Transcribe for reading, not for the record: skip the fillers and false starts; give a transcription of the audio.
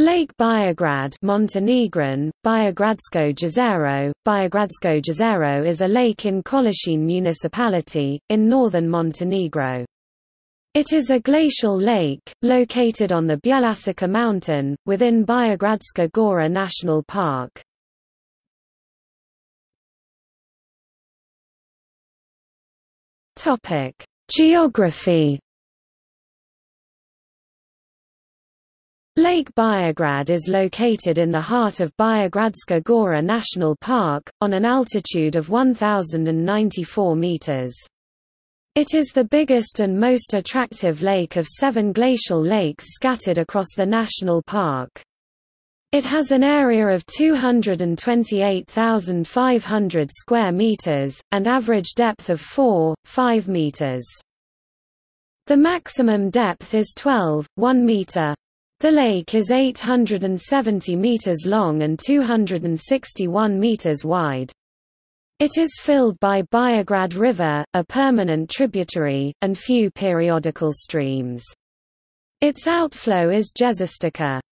Lake Biograd Montenegrin, Biogradsko Jezero. Biogradsko Jezero is a lake in Kološin municipality, in northern Montenegro. It is a glacial lake, located on the Bjelasica mountain, within Biogradska Gora National Park. Geography. Lake Biograd is located in the heart of Biogradska Gora National Park, on an altitude of 1,094 meters. It is the biggest and most attractive lake of 7 glacial lakes scattered across the national park. It has an area of 228,500 square meters, and average depth of 4.5 meters. The maximum depth is 12.1 meter. The lake is 870 meters long and 261 meters wide. It is filled by Biograd River, a permanent tributary, and few periodical streams. Its outflow is Jezistica.